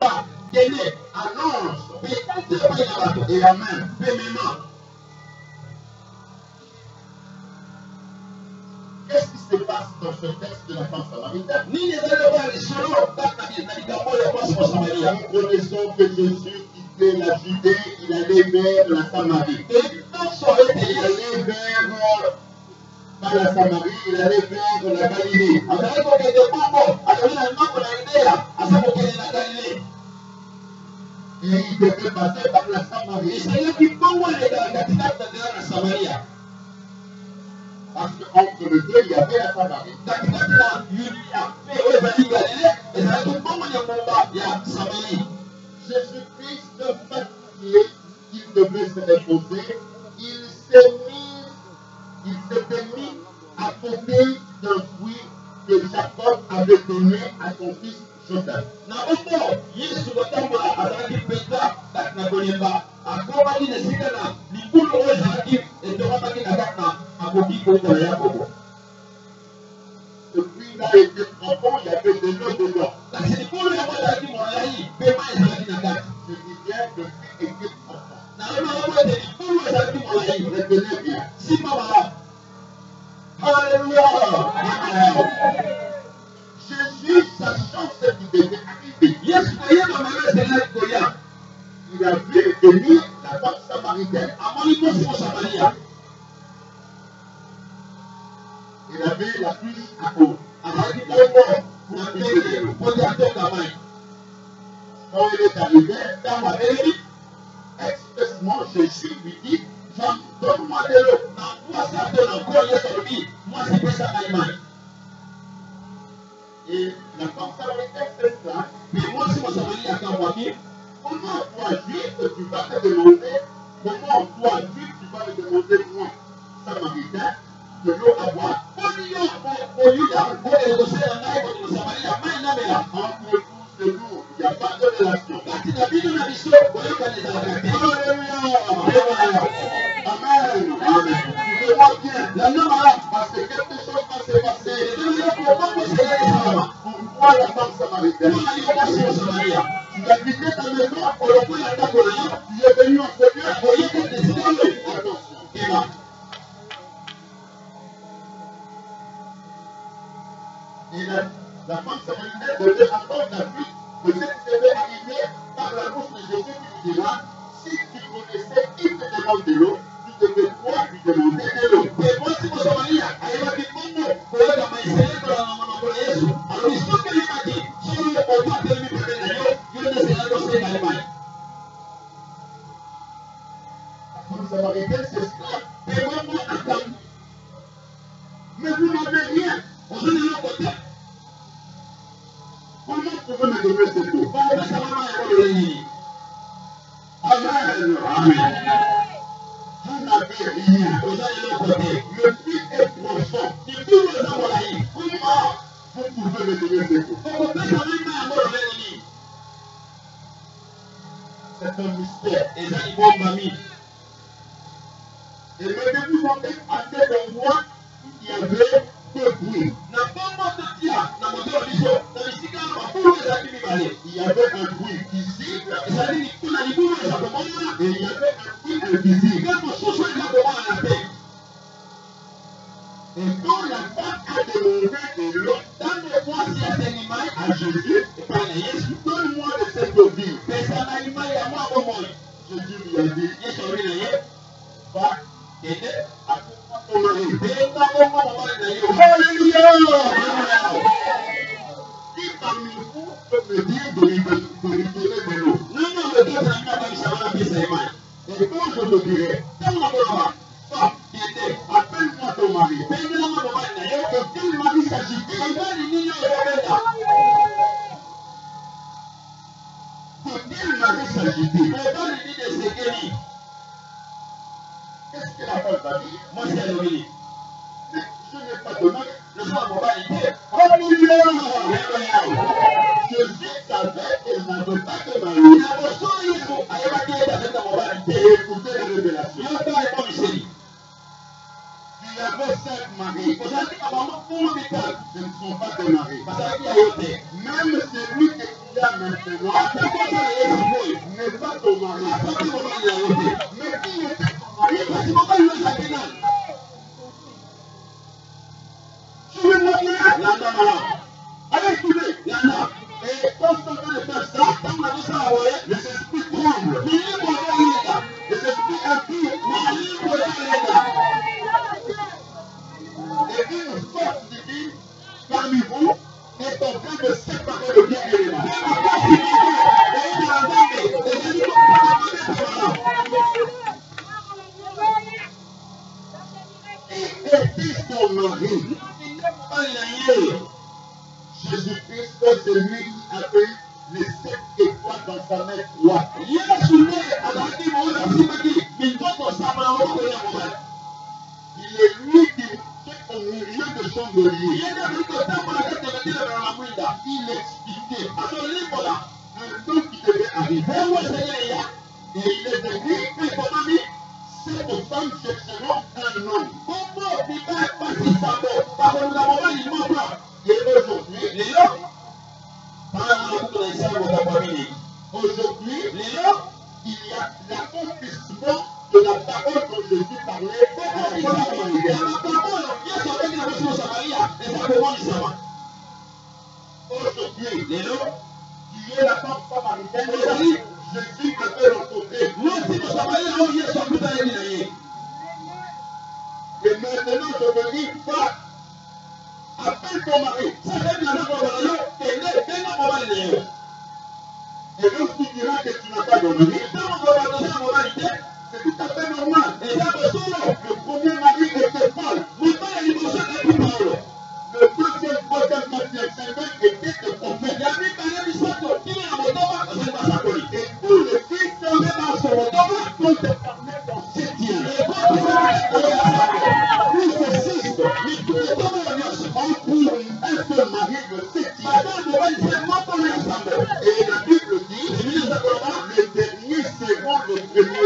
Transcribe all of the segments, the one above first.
annonce et amen. Qu'est-ce qui se passe dans ce texte de la femme samaritaine? Nous connaissons que Jésus quittait la Judée, il allait vers la Samarie. Il allait vers pas la Samarie, il allait vers la Galilée. Et il devait passer par la Samarie. Parce qu'entre les deux, il y avait la Samarie. Jésus-Christ, fatigué, il devait se reposer. Il s'était mis à côté d'un fruit que Jacob avait donné à son fils Joseph. Ce fruit-là était profond, il y avait de l'eau dedans. Je dis bien, le fruit était profond. Retenez bien. Alléluia. Jésus, sachant ce qui devait arriver, il a vu venir la femme samaritaine. Il avait la cuisse à peau. Quand il est arrivé, expressement, Jésus lui dit, donne-moi de l'eau. Et la femme samaritaine s'exclame, mais moi, si mon Samarie a qu'à moi, comment toi, juif, tu vas te demander, comment toi, juif, tu vas me demander, moi, samaritain, de l'eau à boire? Entre tous, c'est nous, il n'y a pas de relation. Amen. Amen. Tu te vois bien. Parce que quelque chose va se passer. Pourquoi la femme samaritaine? Tu as quitté ta maison, tu es venu en Seigneur. Attention. Et la femme samaritaine devait attendre la suite de ce qui devait arriver par la bouche de Jésus qui lui dira, si tu connaissais qui te demande de l'eau, tu devais toi lui demander de l'eau. Et moi, si mon Samarie arrive à dire, alors il faut que lui m'a dit, si on ne peut pas te lui donner de l'eau, je ne sais pas ce qu'il y a. La femme samaritaine s'exclame, mais moi, attends. Mais vous n'avez rien. On se dit de l'autre côté. Comment pouvez-vous me donner cette eau? Amen. Amen. Vous n'avez rien. Le puits est profond. Comment vous pouvez me donner cette eau? C'est un mystère. Et mettez-vous en tête à cet endroit où il y avait deux puits. Il y avait un puits visible et il y avait un puits invisible. Et quand la femme a demandé de l'eau, à Jésus, donne-moi de cette eau vive. Jésus lui a dit, va aider à ton mari. Alléluia! Qui parmi vous peut me dire de lui donner de l'eau? Et quand je te dirai, appelle-moi ton mari. De quel mari s'agit-il? De quel mari s'agit-il? Qu'est-ce que la femme va dire? Moi, c'est le mari. Mais je n'ai pas de mari. Alléluia! Jésus savait qu'elle n'avait pas de mari. Et écoutez la révélation. Il y avait 5 maris. Ce ne sont pas des maris. Même celui qui y a maintenant n'est pas ton mari. Mais qui était ton mari? Tu veux me dire? Allez, écoutez. Et quand je de faire ça, les esprits tremblent. Les esprits impies. Et une force divine parmi vous est en train de séparer le bien et le mal. Et était son mari. Jésus-Christ, c'est lui qui a pris les 7 étoiles dans sa main droite. Il est lui qui est au milieu de chandelier. Il expliquait un temps qui devait arriver. Et il est venu, cette femme chercheront un homme. Et aujourd'hui, il y a l'accomplissement de la parole dont Jésus parlait à l'église familiale. Aujourd'hui, tu es la femme samaritaine, Jésus te fait rencontrer. Et maintenant, je me dis, va, appelle ton mari. Et donc tu diras que tu n'as pas de mari, c'est tout à fait normal. Le premier mari était Paul. Le deuxième, troisième, quatrième, cinquième était le prophète. Et tous les fils sont éternels dans septième. Plus de 6, on trouve un seul mari de septième. Et la Bible dit, le dernier seront le premier.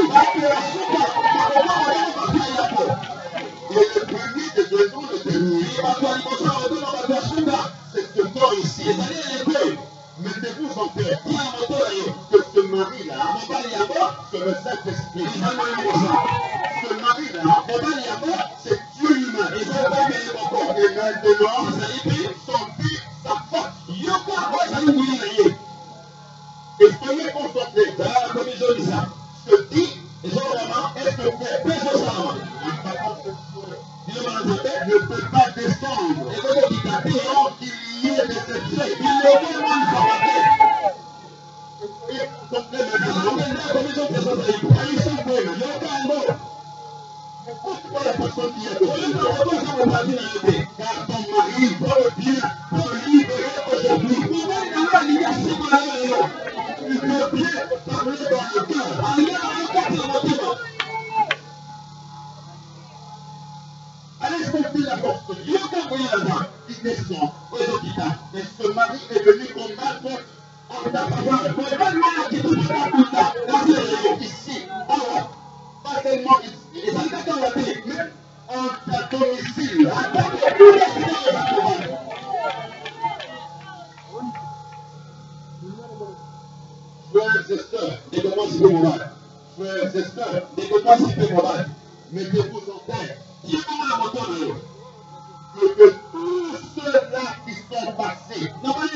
Et le premier deviendront le dernier. C'est ce corps ici. Mettez-vous en paix que ce mari-là, c'est le Saint-Esprit. Ce mari-là, c'est Dieu lui-même. Et maintenant, son but, sa force. Et soyez concentrés. Ce dit est ce fait. Ne peut pas descendre sans qu'il y ait des excès. Écoute-moi la personne qui est dessus. Car ton mari veut bien te libérer aujourd'hui. Il veut bien parler dans le cœur. Allez sortir la porte. Il descend. Et ce mari est venu combattre en ta faveur. Ici. Pas seulement ici. Mais en ta domicile. Frères et sœurs, dites-moi si c'est moral. Frères et sœurs, dites-moi si c'est moral. Mettez-vous en tête. Que tous ceux-là qui sont passés,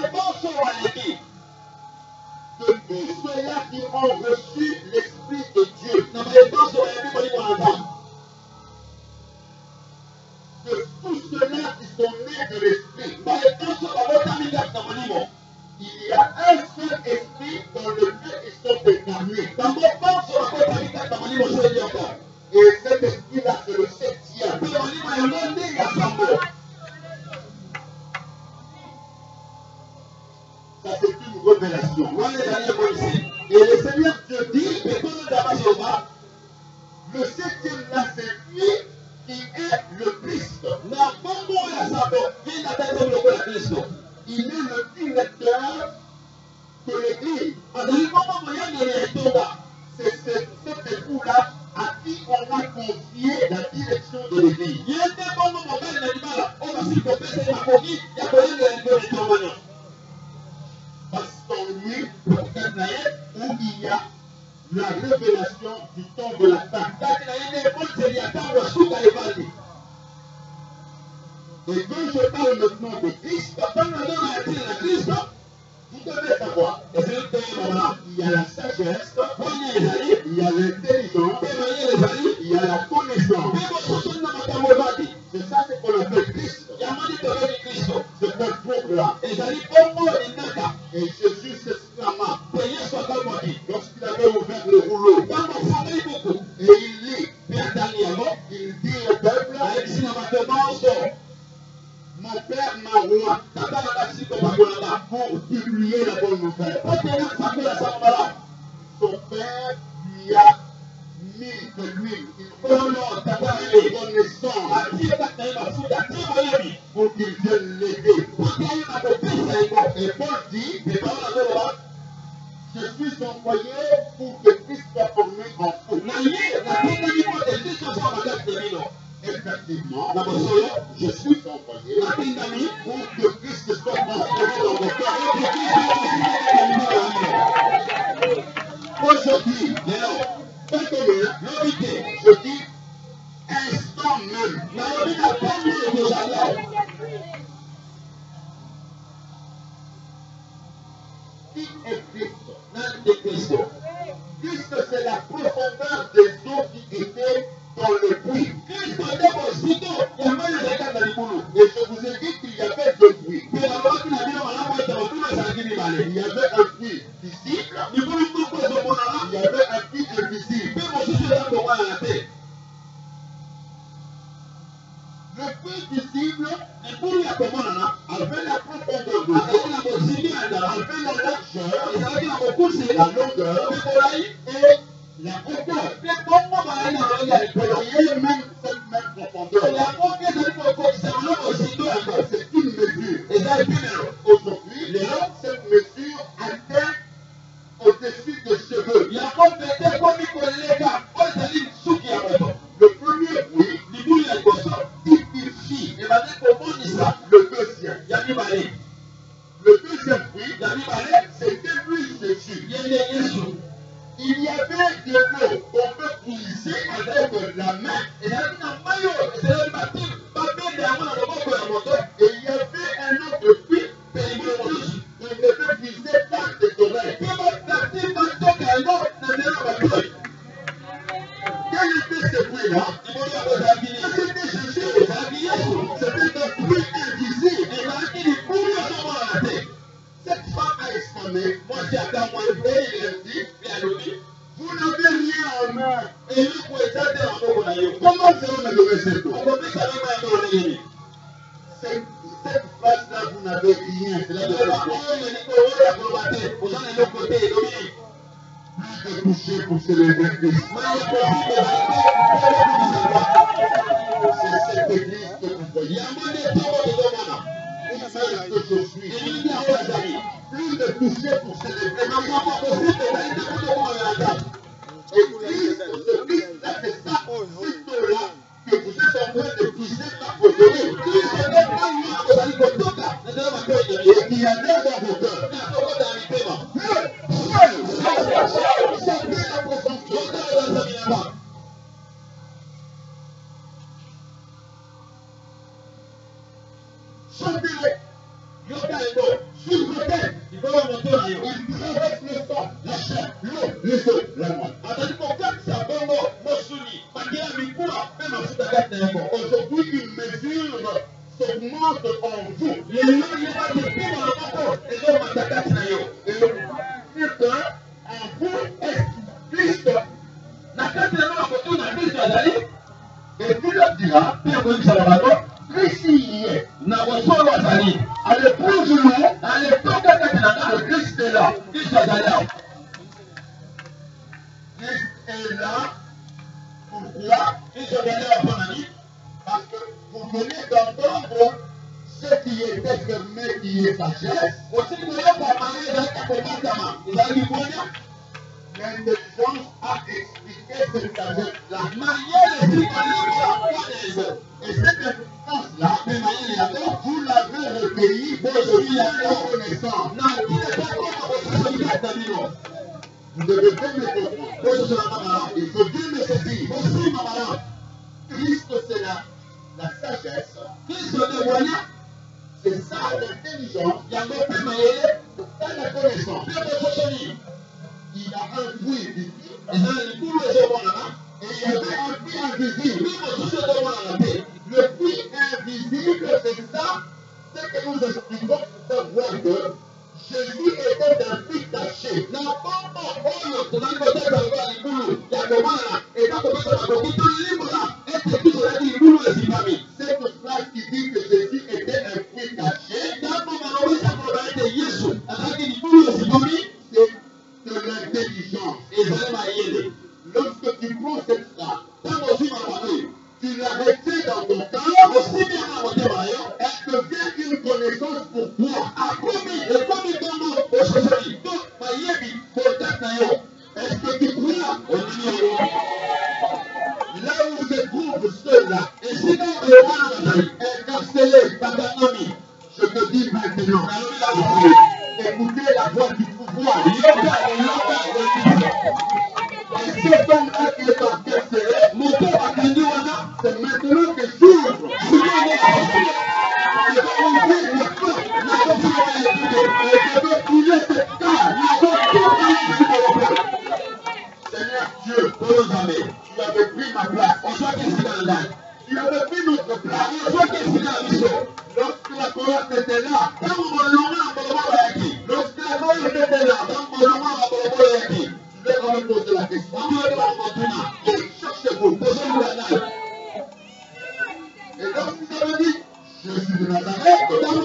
que tous ceux-là qui ont reçu l'Esprit de Dieu, que tous ceux-là qui sont nés de l'Esprit, il y a un seul esprit dans lequel ils sont incarnés. Et cet esprit-là, c'est le septième. Ça, c'est une révélation. Et le Seigneur Dieu dit, le septième là, c'est lui qui est le Christ. Il est le directeur de l'Église. C'est cet époux-là à qui on a confié la direction de l'Église. Parce qu'en lui, où il y a la révélation du temps de la table. Et quand je parle maintenant de Christ, vous devez savoir, il y a la sagesse, il y a l'intelligence, il y a la connaissance. C'est ça ce qu'on appelle Christ. C'est un groupe-là. Et Jésus s'exclama lorsqu'il avait ouvert le rouleau. Et il lit. Il dit au peuple, mon père m'a roi pour publier la bonne nouvelle. Son père lui a mis de l'huile. Il donne connaissance pour qu'il vienne l'aider. Et Paul dit, je suis envoyé pour que Christ soit formé en faux. Effectivement, je suis envoyé pour que Christ soit transformé dans vos cœurs. Aujourd'hui, je dis instant même. Qui est Christ? Christ, c'est la profondeur des eaux qui étaient dans le puits. Et je vous ai dit qu'il y avait deux puits. Il y avait un puits visible, il y avait un puits invisible. Le puits visible avait la profondeur de l'eau, avait la largeur, la longueur et la hauteur. Vous voyez même cette même profondeur. C'est une mesure. Aujourd'hui, cette mesure atteint au-dessus des cheveux. Le premier puits typifie le deuxième. Le deuxième puits, c'était lui Jésus. Il y avait de l'eau qu'on peut puiser avec la main. Et il y avait un autre puits qu'on devait puiser par des oreilles. Quel était ce puits-là? C'était Jésus. C'était un puits invisible. Cette femme a exclamé, moi j'ai attendri, et il a dit, vous n'avez rien en main. Comment vous allez me donner cette eau? Cette phrase-là, vous n'avez rien. C'est là de toucher pour célébrer Christ. C'est cette église que vous voyez. C'est ce que je suis. Plus de toucher pour célébrer et Christ, ce Christ-là, c'est ça, cette eau-là que vous êtes en train de puiser par vos oreilles. Et qui a l'air dans vos cœurs. Chantez-le. Sur vos têtes. Il traverse le sang, la chair, l'eau, le feu, la moelle. Aujourd'hui, une mesure s'augmente en vous. Et le plus en vous est Christ. Et tu leur diras, Christ y est. Allez, plus de nous, le Christ est là. Christ est là. Pourquoi? Parce que vous venez d'entendre ce qui était fermé, qui est sagesse. l'intelligence a expliqué cette sagesse-là. Et cette intelligence-là, vous l'avez recueillie depuis la connaissance. Vous devez bien me comprendre. Il faut bien me saisir. Christ, c'est la sagesse. C'est ça l'intelligence. C'est ça la connaissance. Il a un fruit visible. Et il y avait un fruit invisible. Le fruit invisible, c'est ça. C'est que nous expliquons pour savoir que Jésus était un fruit caché. C'est une phrase qui dit que Jésus était un fruit caché. C'est de l'intelligence. Lorsque tu prends cette phrase, tu la retiens dans ton cœur, elle devient une connaissance pour toi. Est-ce que tu crois? Là où se trouve ceux-là, incarcérés, je te dis maintenant, écoutez la voix du pouvoir. Et cet homme-là qui est incarcéré, c'est maintenant que j'ouvre. Je vais ouvrir le feu. Je vais couler cette carte. Seigneur Dieu, tu avais pris ma place. Tu avais pris notre place. Lorsque la colère était là, lorsque la colère était là, je vais me poser la question. Qui cherchez-vous? Et lorsqu'il avait dit, je suis de Nazareth,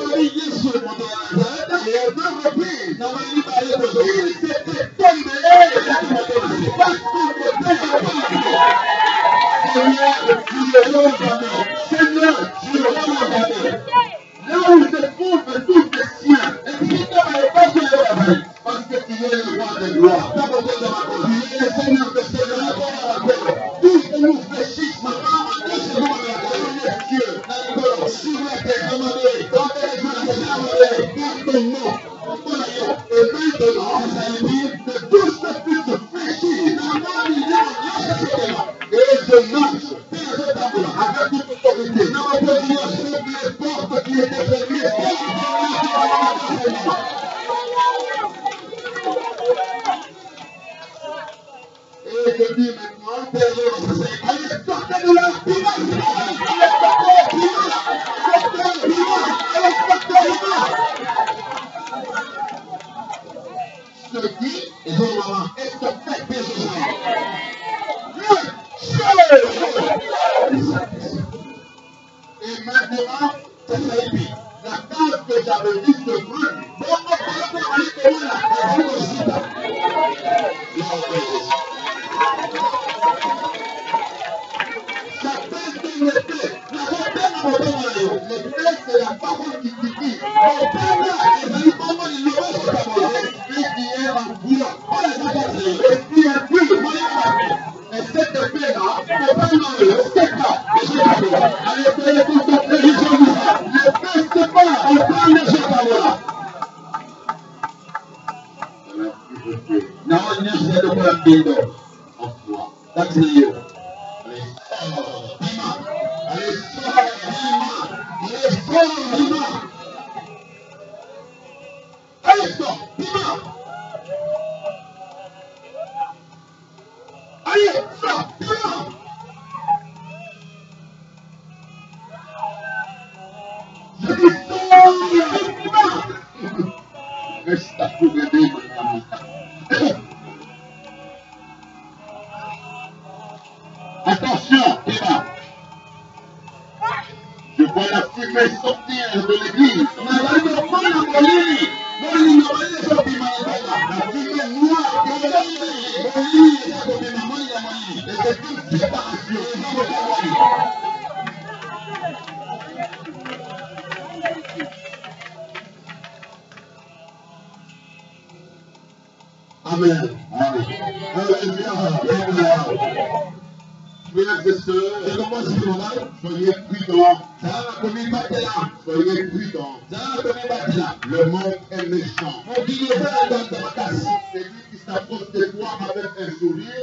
et à deux reprises, il s'était tombé parce qu'on était Seigneur, tu le jamais. Là où se trouvent tous les siens, parce que tu es le roi de gloire, tu es le Seigneur de Seigneur, tout ce que nous fléchissent maintenant, Dieu, sur la terre, dans ton nom, et maintenant, que tout ce qui se fléchit, et je marche avec toute autorité, les portes qui étaient fermées, et je dis maintenant, allez sortez de là, ce qui est et maintenant, la case que j'avais vue se brûle. L'esprit, c'est la parole qui suffit. L'esprit qui est en vous. L'esprit est pur. Et cette épée-là, c'est pas allez, soyez concentrés. L'épée, c'est pas en toi. That's you. Allez, attention, je vois la fumée sortir de l'église. La fumée noire de l'église. Et c'est une séparation. Amen. Alléluia. Frères et sœurs, soyez prudents. Soyez prudents. Le monde est méchant. Celui qui s'approche de toi avec un sourire,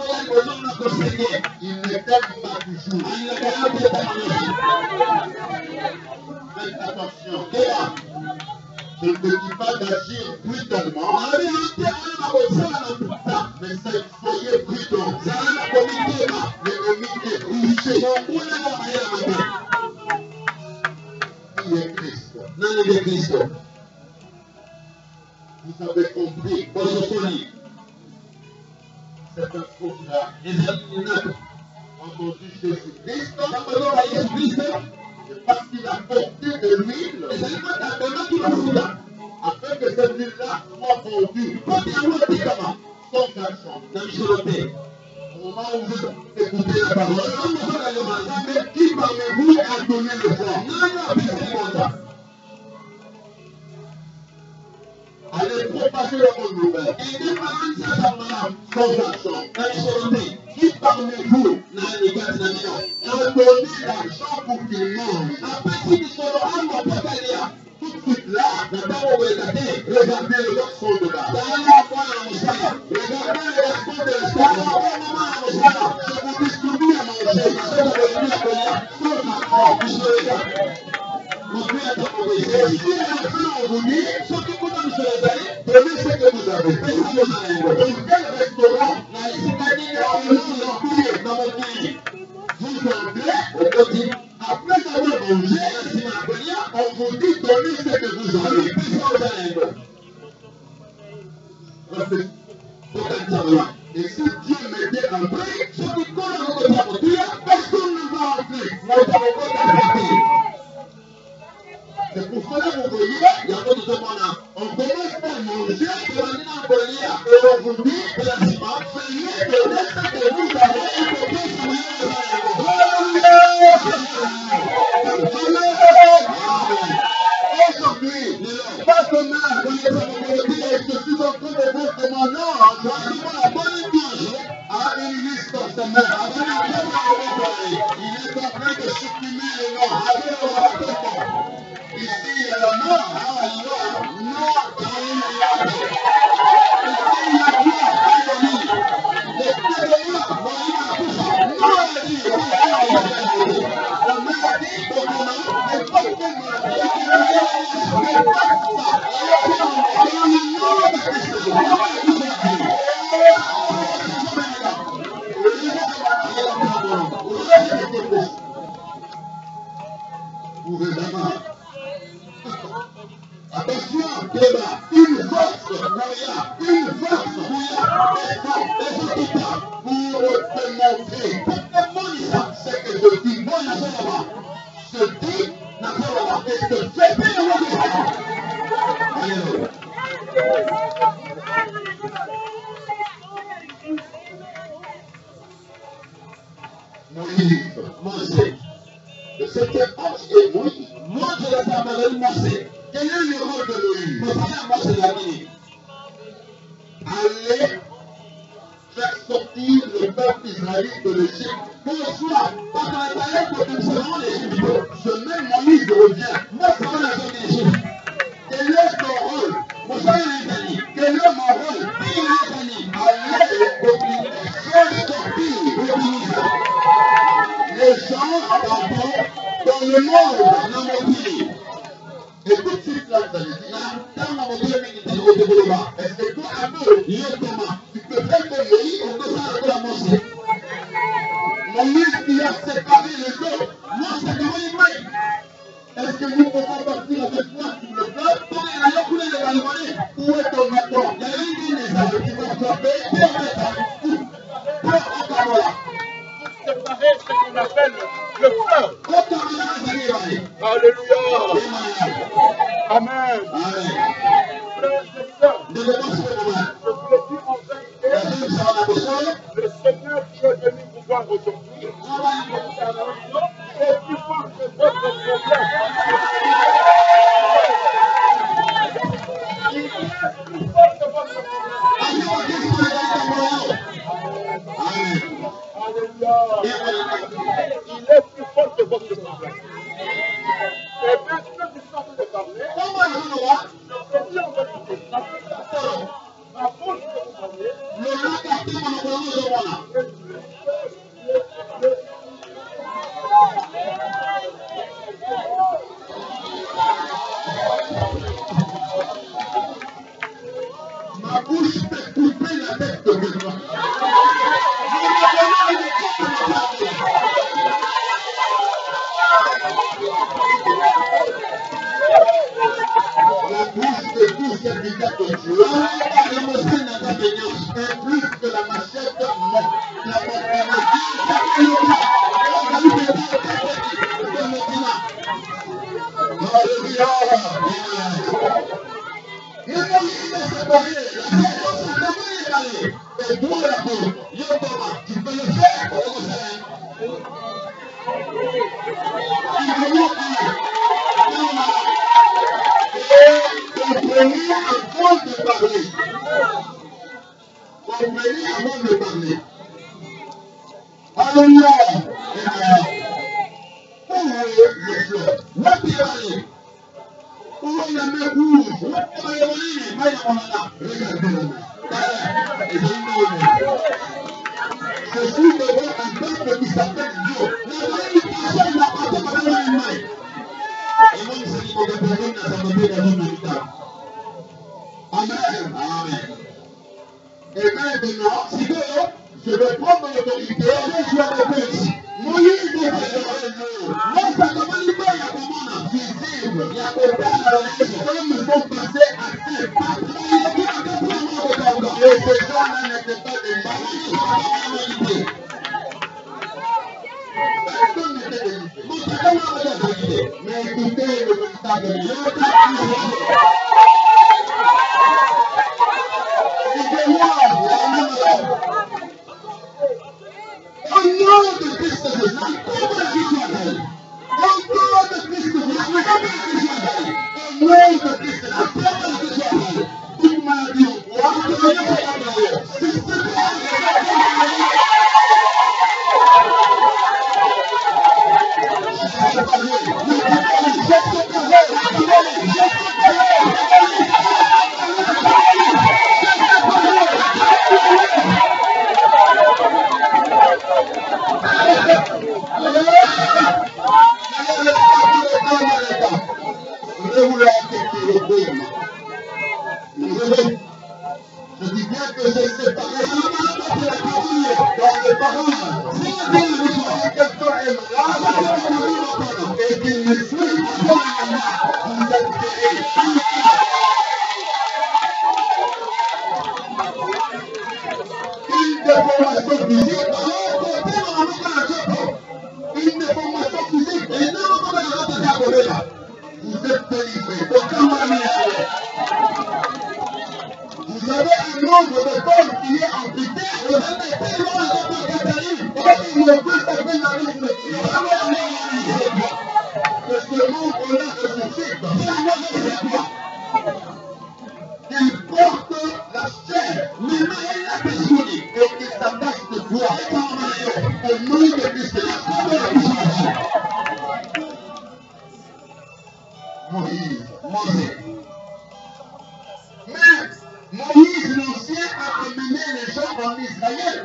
il ne t'aime pas toujours. Faites attention. Je ne te dis pas d'agir prudemment, mais soyez prudents. L'ennemi est couché. Qui est Christ? Vous avez compris. C'est un programme. Entendu Jésus-Christ, et parce qu'il a porté de l'huile, afin que cette huile-là soit vendue sans argent. Au moment où vous écoutez la parole, mais qui parmi vous a donné le sang? Allez propager la bonne nouvelle. Sans argent. Qui parmi vous a donné l'argent pour qu'il mange? Tout de suite là, regardez le garçon de là. Regardez le garçon de là. Je vous distribue à manger. Prenez ce que vous avez. Dans quel restaurant vous entrez, après avoir mangé, on vous dit donnez ce que vous avez. Et si Dieu m'était entré, personne ne va entrer. C'est pour cela que vous voyez, on commence par manger, et on vous dit, veuillez donner ce que vous avez. Aujourd'hui, pas demain, je suis en train de vous demander à une liste en semaine. Il est en train de supprimer les noms. Ici, il y a la mort. Attention, une force pour te montrer ce que je dis. Je dis, et je fais. Moïse, le septième ange est Moïse. Quel est le rôle de Moïse? Aller faire sortir le peuple israélite de l'Égypte. Ce même Moïse revient. Quel est ton rôle? Quel est mon rôle? Aller faire sortir les gens dans le monde. Et tout de suite là, vous allez dire, est-ce que toi, un peu, tu peux faire comme Moïse? Moïse qui a séparé les autres. Est-ce que nous pouvons partir avec toi sur le peuple? Où est ton bâton? Tu vas frapper. Séparer ce qu'on appelle le feu. Alléluia. Amen. Frères et sœurs, je vous le dis en vérité, le Seigneur qui est venu vous voir aujourd'hui est plus fort que votre problème. Il est plus fort que votre problème. Ma bouche peut couper la tête de quelqu'un. La bouche de tout serviteur de Dieu est plus que la machette, comprenez avant de parler. Comprenez avant de parler. Alléluia. Où est le fleur? Où est où est la main rouge? Où est la main rouge? Regardez la main. Je suis devant un peuple qui s'appelle Dieu. La main du personne n'a pas de main. Et moi, je suis dans le problème de la santé de l'humanité. Amen. Amen. Et maintenant, si je vais prendre l'autorité, je vais le ici. Moïse dit que moi, ça commence pas à comment visible. Il y a des gens comme ils sont passés à terre. Et ces gens-là n'étaient pas des humanité. Personne n'était délivré. Mais écoutez le résultat de Dieu. Au nom de Christ Jésus, au nom de Christ Jésus, il m'a dit, je dis bien que j'ai séparé dans les paroles. Si quelqu'un est malade et qu'il ne suit pas, vous êtes guéri. Une déformation physique, une déformation physique, et non, vous êtes délivré. Vous avez un nombre de femmes qui est amputé, vous avez tellement de Catherine, et il ne peut s'appeler la liste. Que ce nombre-là ressuscite. Il porte la chair, mais il la personne, et qu'il s'attache de toi. Au nom de Christ. Moïse. Mais Moïse l'ancien a amené les gens en Israël.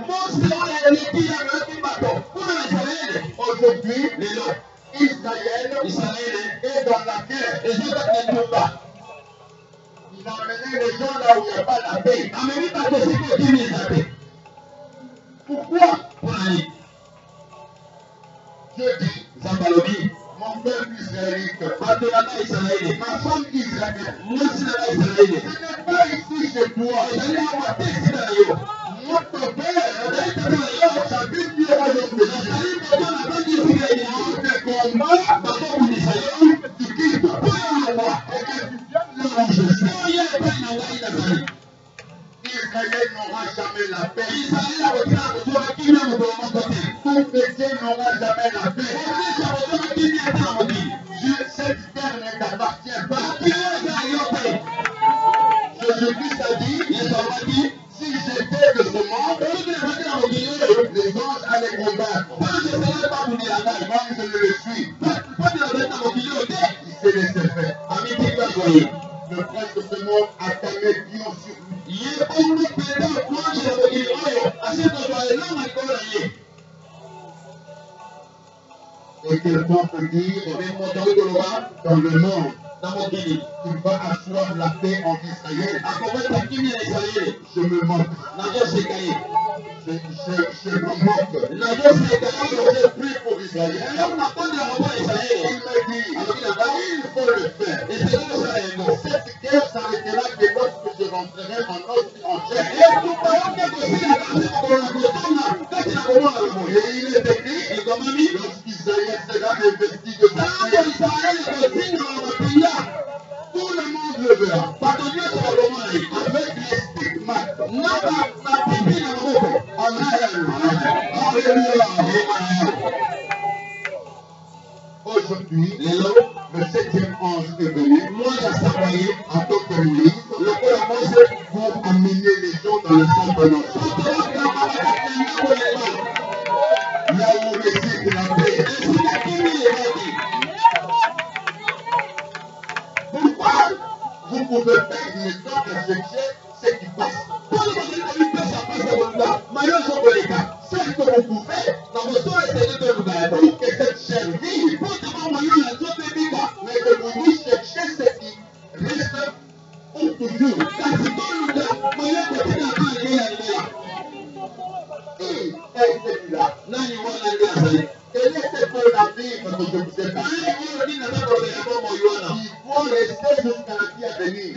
Aujourd'hui, Israël est dans la guerre. Et je ne pas. Il a amené les gens là où il n'y a pas la paix. Pourquoi? Je dis, mon peuple israélite, ma femme israélite, ce n'est pas ici chez toi. Notre père, sa vie dira le combat, tu quittes le roi et que tu viennes le manger. Israël n'aura jamais la paix. Tout péché n'aura jamais la paix. Cette terre ne t'appartient pas. Jésus-Christ a dit, si j'étais de ce monde, les anges allaient combattre. Moi, je ne le suis. Il s'est laissé faire. Le prince de ce monde a tamé Dieu sur lui. Et quelqu'un peut dire, dans le monde, il va asseoir la paix en Israël. Je me moque. Je me moque. Je prie pour Israël. Il faut le faire. Cette guerre s'arrêtera que lorsque je rentrerai en chair. Et il est écrit, lorsqu'Israël sera investi de tout le monde le verra. Avec les stigmates. Aujourd'hui, le 7e ange est venu. En tant que Moïse, pour amener les gens dans le centre de notre. Là où réside la paix. Pourquoi vous pouvez perdre le temps à chercher ce qui passe? C'est que vous pouvez, pour que cette chair vive, mais que vous lui cherchez ce qui reste pour toujours. Qui est celui-là? Quel est ce bon navire que je vous ai parlé? Il faut rester jusqu'à la vie à venir.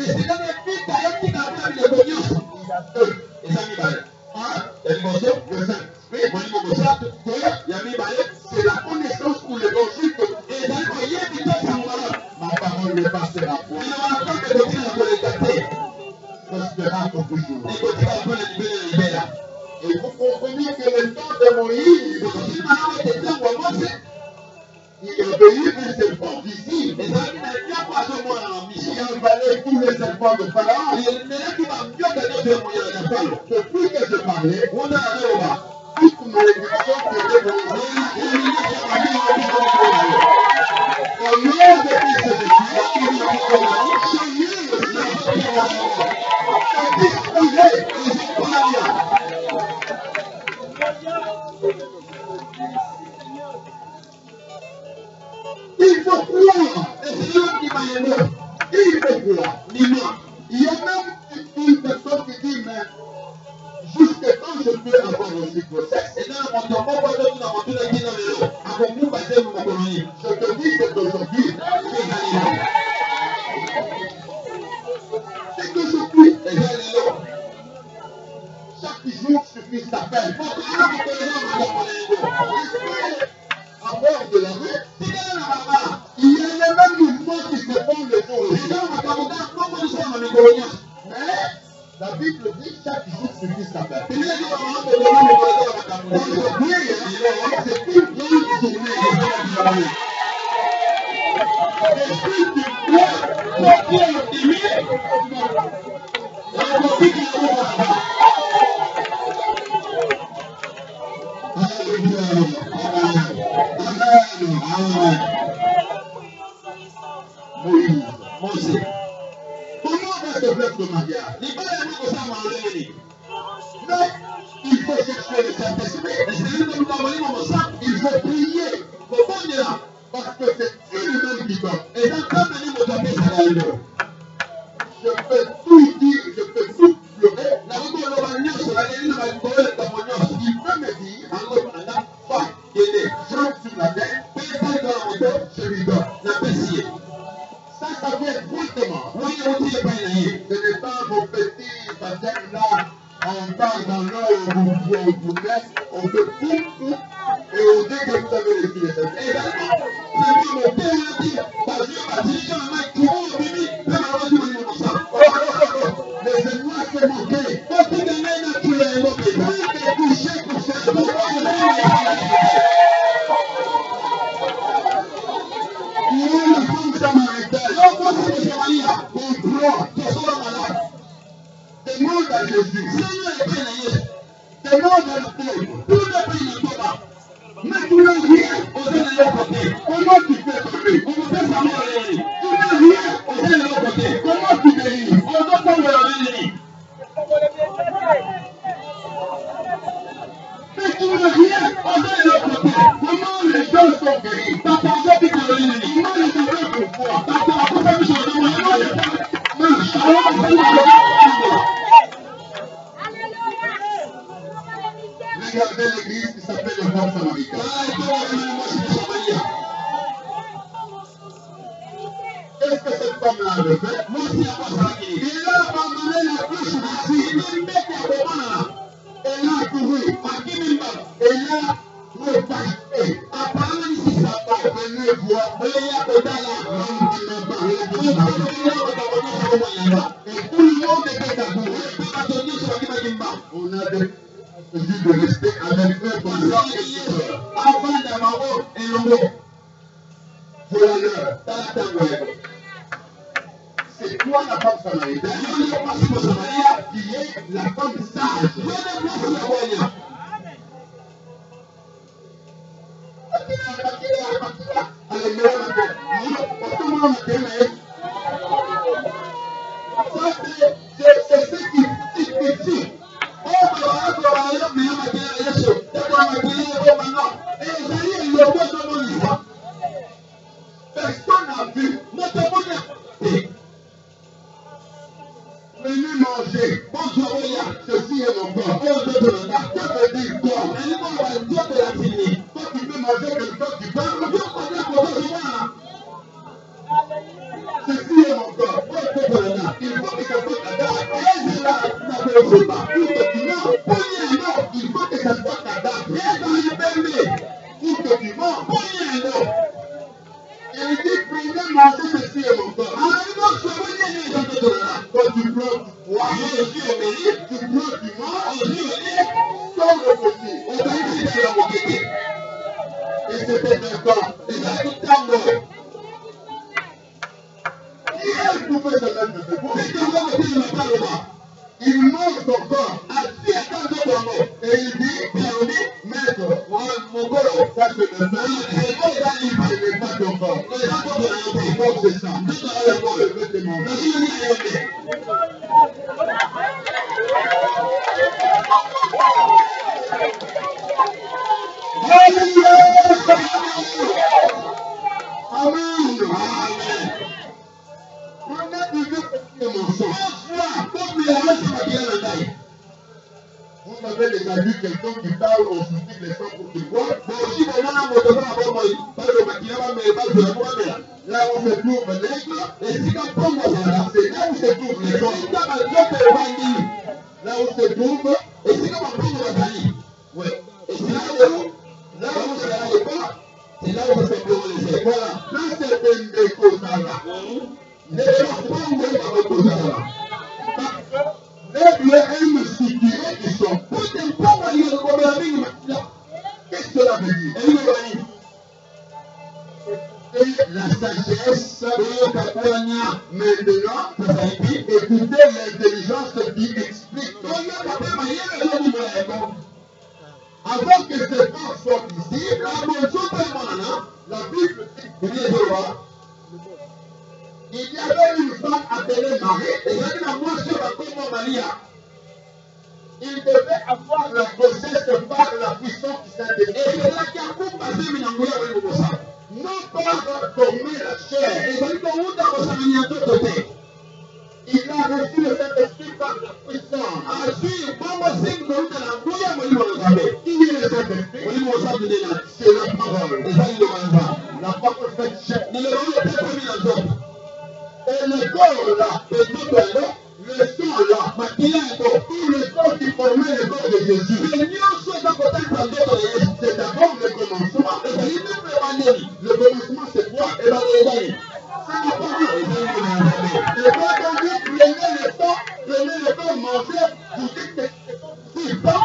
C'est la connaissance pour le danger que ma parole ne passera point. Prospéra pour toujours. Et vous comprenez que le temps de Moïse, il obéit un serpent visible. Il envalait tous les serpents de Pharaon. Depuis que je parlais, toute malédiction faisait brisée. Au nom de Christ il faut croire. Il faut croire. Il y a même une personne qui dit, mais jusqu'à quand je peux avoir aussi grossesse? Je te dis, c'est aujourd'hui. C'est aujourd'hui. Chaque jour suffit sa peine. À bord de la rue, il y a les mêmes mouvements qui se font le jour. Mais la Bible dit chaque jour suffit sa peine. Aujourd'hui, c'est une grande journée. Et si tu crois, tu es optimiste, Moïse. Comment va se faire le mariage? Mais il faut chercher le Saint-Esprit. Il faut prier. Parce que c'est lui-même qui donne. Je peux tout dire, je peux tout pleurer. Il peut me dire, je sur la tête, je lui donne. Ça vient brusquement. Ce n'est pas vos petits baptêmes là, on part dans l'eau, vous mettez, on fait tout, et on dit que vous avez les filles. Laissez-moi se moquer. Demande à Jésus. Demande à la paix. Mais tu n'as rien. Comment tu fais tomber? Tu n'as rien. Comment tu délivres? Mais tu n'as rien. Comment les gens sont guéris. Moi, je devrais pourquoi. Regardez l'église qui s'appelle le Bon Samaritain. Qu'est-ce que cette femme-là avait fait? Il a abandonné la couche ici. Elle a couru. Elle a reparté. Apparemment, ici, ça va. Elle ne voit pas. Et tout le monde était debout. On a dû de rester avec eux pendant quelques heures. Avant d'avoir un homme. Voilà l'heure. C'est toi la femme samaritaine qui est la femme sage. C'est ce qui dit. Personne n'a vu. Venez manger. Bonjour, ceci est mon corps. Que veut dire corps? Toi, tu peux manger quelque chose qui parle. Ceci est mon corps. Il faut que ça soit cadavre. Il faut que ça soit cadavre. Pour que tu manges. Il dit, prenez manger, ceci est mon corps. Quand tu prends du poids, tu prends du manges, sans le petit. Et c'était d'accord. Il pouvait se mettre debout. Il mange son corps. Et il dit, maître, mon corps, ça c'est le sang. Ce n'est pas ton corps. Donc c'est ça. Je vais te manger. Amen. Vous avez déjà vu quelqu'un qui parle au souci de sang pour qu'il voit. Là où se trouve l'aigle, c'est là où se trouve les gens. Là où se trouve, oui. Là où se trouve pas, c'est là où se trouve les ailes. Voilà, là c'est une décosala. L'aigle aime situer qui sont. Qu'est-ce que cela veut dire? La sagesse maintenant, écoutez l'intelligence qui explique. Avant que ce temps soit visible, la Bible dit il y avait une femme appelée Marie, et il devait avoir la grossesse par la puissance du Saint-Esprit. Non pas former la chair. Il a reçu le Saint-Esprit par la puissance. Qui est le Saint-Esprit? C'est la parole. La parole faite chair. Et le corps là, le sang là, tout le corps qui formait le corps de Jésus. C'est d'abord le commencement. Le commencement c'est quoi? C'est la parole. Et quand on dit prenez le temps, mangez, vous dites que c'est pas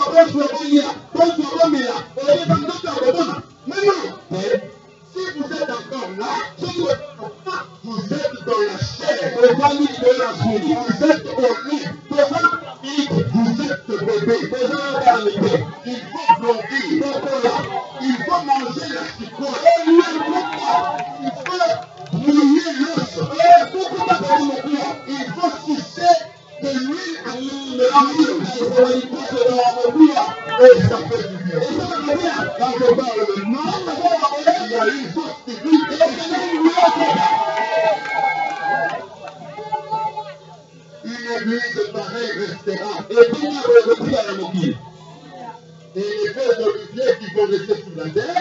mais non, si vous êtes encore là, vous êtes dans la chair, vous êtes au lit, vous êtes bébé, il faut grandir, il faut manger la chicotte, il faut mouiller l'os, il faut sucer de l'huile à l'huile, et ça fait du bien. Quand je parle maintenant, une force divine. Une église pareille restera. Et les feux d'olivier qui vont rester sur la terre,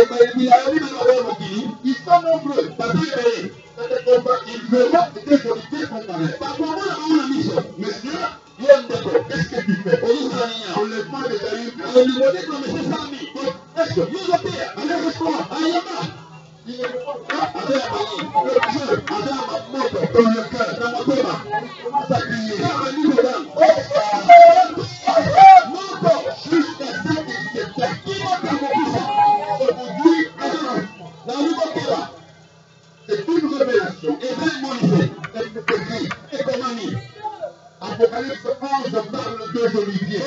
ils sont nombreux. Ils verront des oliviers comparés. Monsieur, qu'est-ce que tu fais? On les prend les amis. Allez, restaurant. Il ne répond pas avec le Dieu, dans le cœur, dans mon cœur. Commence à crier. Jusqu'à ce qu'il se fasse. Aujourd'hui, c'est une révélation. Et Apocalypse 11 parle deux oliviers.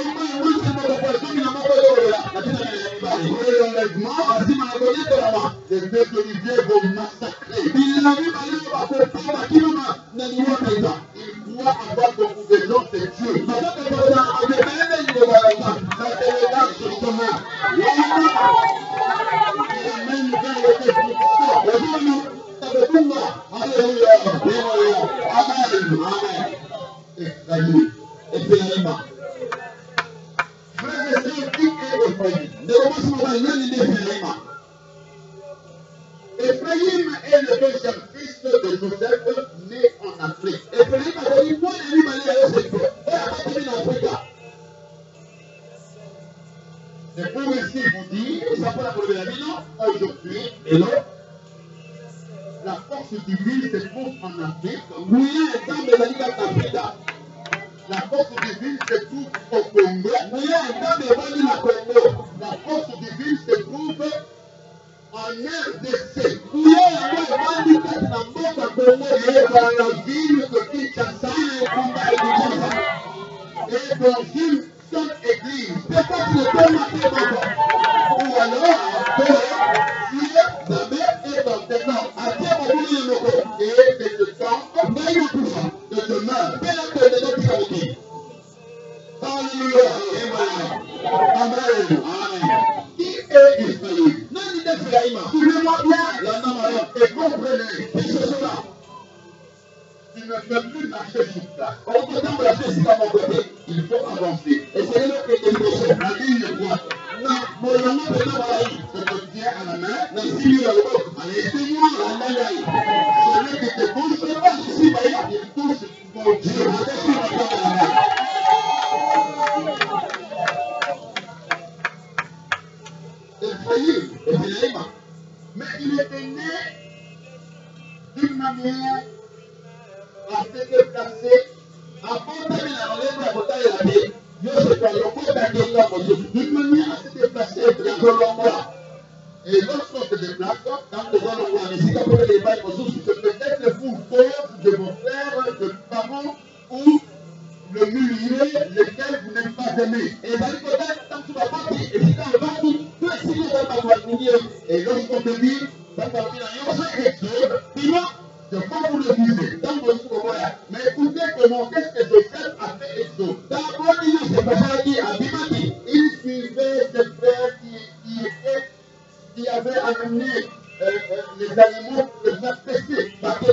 Les deux oliviers vont massacrer. Il doit avoir beaucoup de gens, c'est Dieu. Ephraïm est le deuxième fils de Joseph, né en Afrique. C'est pour ici vous dire, aujourd'hui, la force divine se trouve en Afrique. La force divine se trouve au Congo. La force divine se trouve en RDC. Et dans la ville de Kinshasa. Et dans une seule église. Ou alors, Dieu est dans tes noms. Et de ce temps, de demain. Alléluia. Amen. Qui est Israël? Suivez-moi bien et comprenez. Tu ne peux plus marcher sur place. Il faut avancer. La ligne droite. Je te tiens à la main. Allez, suis-moi. Celui qui te touche, il touche mon Dieu. Mais il était né d'une manière assez déplacée. D'une manière assez déplacée. Et lorsqu'on se déplace, c'est peut-être vous, cause de vos frères, de parents ou le milieu lequel vous n'êtes pas aimé. Et lorsqu'on te dit, je peux vous le dire. Mais écoutez comment, qu'est-ce que Joseph a fait Exode? Il suivait ses frères qui avaient amené les animaux de faire pécher.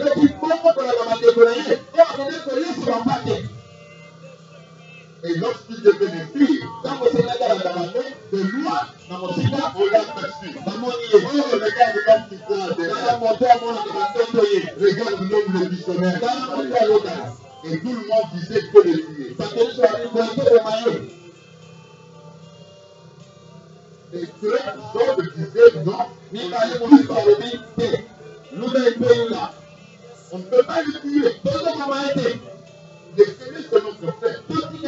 Et lorsqu'il devenait fille, de loi, on l'a perçu. Regarde l'homme qui croit regarde l'homme le missionnaire. Et tout le monde disait que le tuer. Et que Job disait non, on ne peut pas le tuer. Le Seigneur c'est notre frère.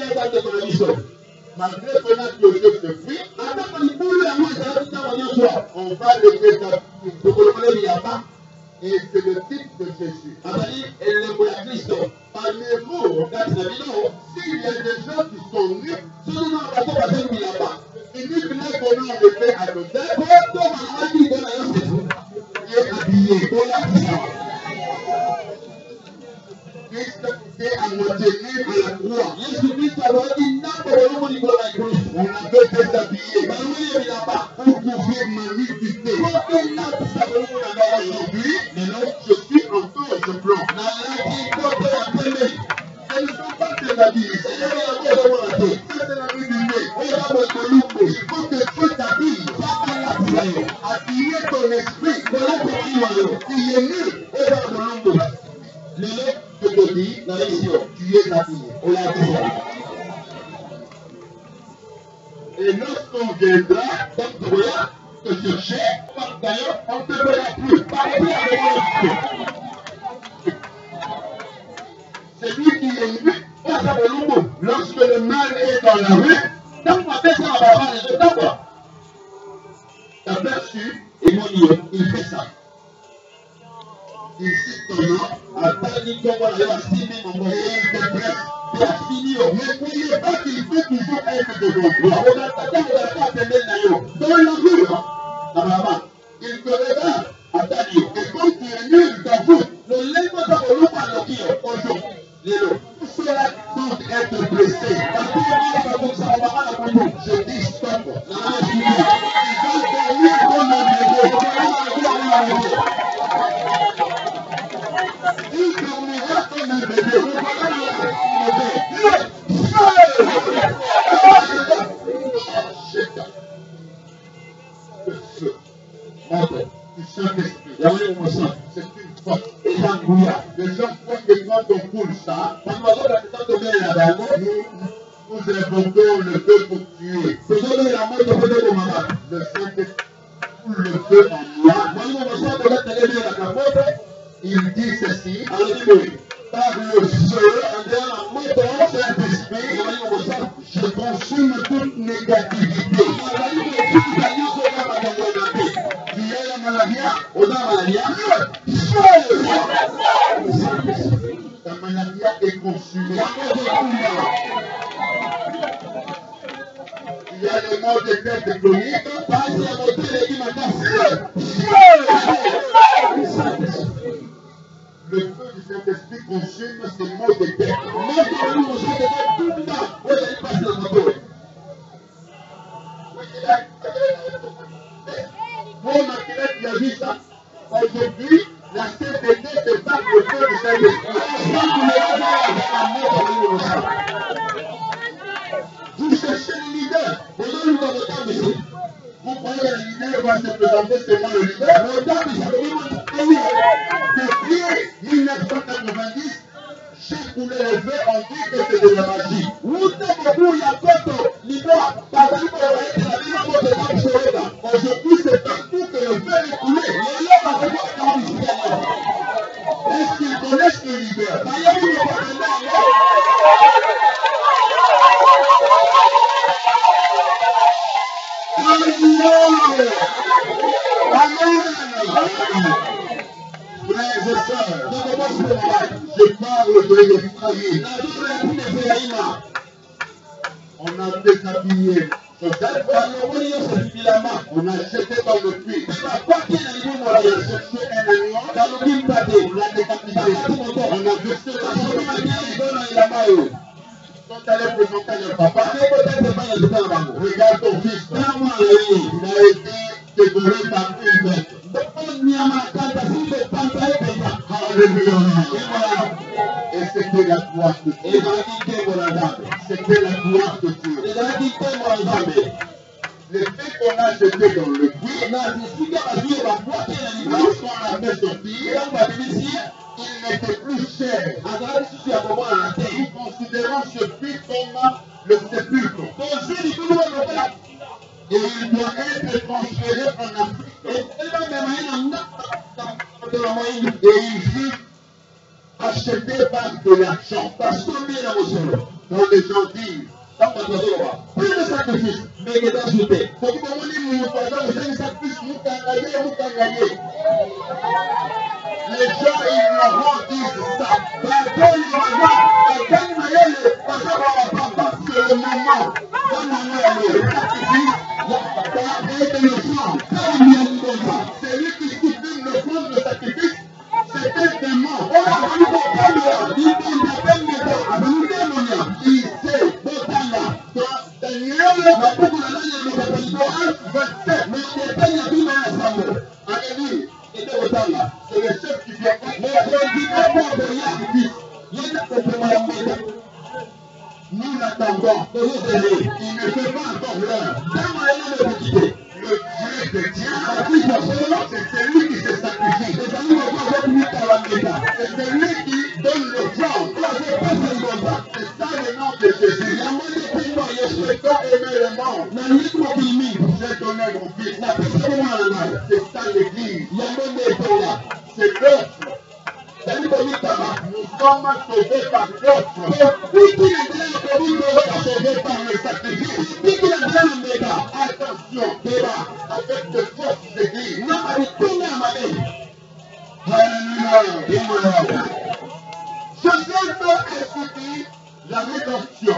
Malgré qu'on a Joseph se fuit, on va le rétablir. Et c'est le titre de Jésus. Parmi vous, s'il y a des gens qui sont nus, uniquement qu'on a été à Joseph, il est habillé. Christ est à moitié nu à la croix. On avait déshabillé pour pouvoir manifester Il faut que Dieu t'habille. Habiller ton esprit. Tu es né. L'élève te dit, tu es habillé. Et lorsqu'on viendra, te chercher, d'ailleurs, on ne te verra plus. C'est lui qui est nu. Lorsque le mal est dans la rue, aperçu, et mon Dieu, il fait ça. Il cite ton nom, à Tani Komola, il a fini. Ne croyez pas qu'il faut toujours être devant toi. Dans la rue, il te regarde à Tani. Et quand tu es nul, il t'avoue. Le lève dans le loup à l'oquille, aujourd'hui. Cela doit être blessé. Je dis stop. Il dormira comme un bébé. C'est une faute. Les gens croient que quand on coule ça, nous évoquons le feu pour tuer. Le Saint-Esprit coule le feu en moi. Il dit ceci, par le feu, Saint-Esprit, je consume toute négativité. Tu as la maladie, ta maladie est consumée. Il y a le mot de tête chronique, le feu du Saint-Esprit consume ces mots de tête. Mon maquillette, il a vu ça. Aujourd'hui, la CDD se bat le feu du Saint-Esprit. Vous cherchez le leader. Vous croyez que le leader va se présenter seulement le leader? Depuis 1990, j'ai coulé le feu, on dit que c'est de la magie. Aujourd'hui, c'est partout que le feu est coulé. Est-ce qu'ils connaissent le leader? Frères et sœurs, je parle de l'Ephraïm. On a déshabillé Joseph, on a jeté dans le puits. On a cherché un agneau, on l'a décapité. On a versé la main. Quand elle est présentée à leur papa, regarde ton fils. Il a été dévoré par une bête. Alléluia. Et c'était la gloire de Dieu. C'était la gloire de Dieu. Le fait qu'on a jeté dans le puits, lorsqu'on l'a fait sortir, il n'était plus cher. Nous considérons ce puits comme le sépulcre. Et il doit être transféré en Afrique. Et il fut acheté par de l'argent. Quand les gens disent, plus de sacrifice, mais il est ajouté. Pour que vous dites, sacrifice, les gens ignorants disent ça. C'est le moment. Celui qui supprime le fond de sacrifice, c'est un démon. Il sait, c'est le chef qui vient. Nous l'attendons. Il ne fait pas encore Le Dieu chrétien, c'est celui qui se sacrifie. C'est celui qui donne le sang. C'est ça le nom de Jésus. C'est ça aimer le monde. C'est donner mon fils. C'est ça l'église. C'est l'autre. Nous sommes sauvés par l'autre. Sauvés par le sacrifice. Attention, avec de forces d'église. Alléluia. Joseph a subi la rédemption.